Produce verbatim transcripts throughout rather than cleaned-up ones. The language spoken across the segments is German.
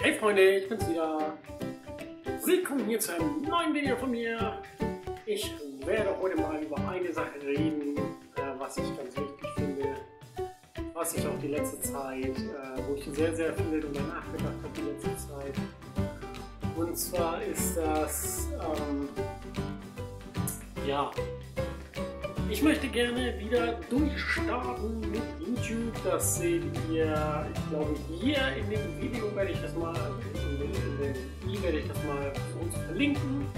Hey Freunde, ich bin's wieder. Willkommen hier zu einem neuen Video von mir. Ich werde heute mal über eine Sache reden, äh, was ich ganz wichtig finde, was ich auch die letzte Zeit, äh, wo ich sehr, sehr viel darüber nachgedacht habe die letzte Zeit. Und zwar ist das, ähm, ja, ich möchte gerne wieder durchstarten mit YouTube. Das seht ihr, ich glaube, hier in dem Video werde ich das mal, in dem, in dem i werde ich das mal für uns verlinken.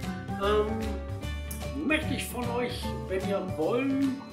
Ähm, möchte ich von euch, wenn ihr wollt,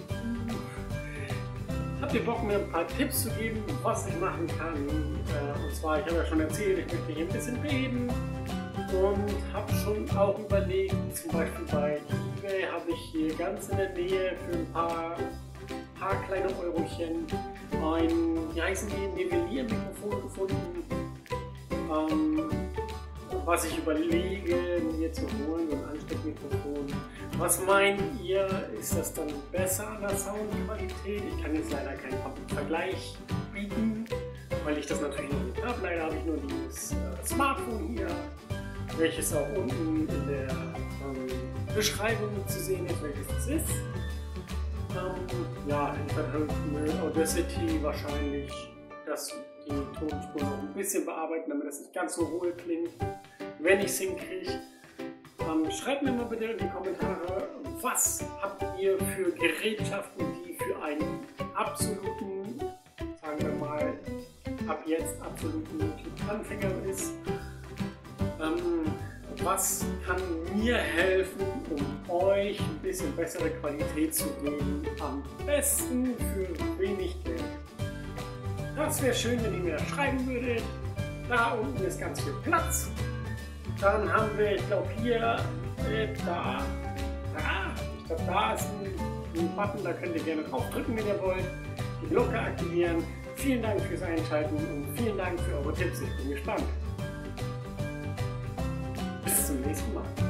habt ihr Bock, mir ein paar Tipps zu geben, was ich machen kann. Äh, und zwar, ich habe ja schon erzählt, ich möchte hier ein bisschen reden. Und habe schon auch überlegt, zum Beispiel bei eBay habe ich hier ganz in der Nähe für ein paar, paar kleine Eurochen ein, wie heißen die, Nivelliermikrofon gefunden, ähm, was ich überlege mir zu holen, so ein Ansteckmikrofon. Was meint ihr, ist das dann besser an der Soundqualität? Ich kann jetzt leider keinen Vergleich bieten, weil ich das natürlich noch nicht habe. Leider habe ich nur dieses äh, Smartphone hier, welches auch unten in der ähm, Beschreibung zu sehen ist, welches das ist. Ähm, ja, ich werde mit Audacity wahrscheinlich das, die Tonspur noch ein bisschen bearbeiten, damit das nicht ganz so hohl klingt, wenn ich es hinkriege. Ähm, schreibt mir mal bitte in die Kommentare, was habt ihr für Gerätschaften, die für einen absoluten, sagen wir mal, ab jetzt absoluten YouTube-Anfänger ist. Ähm, was kann mir helfen, um euch ein bisschen bessere Qualität zu geben, am besten für wenig Geld? Das wäre schön, wenn ihr mir das schreiben würdet. Da unten ist ganz viel Platz. Dann haben wir, ich glaube hier, äh, da, da, ich glaube da ist ein, ein Button, da könnt ihr gerne drauf drücken, wenn ihr wollt. Die Glocke aktivieren. Vielen Dank fürs Einschalten und vielen Dank für eure Tipps. Ich bin gespannt. Bis zum nächsten Mal.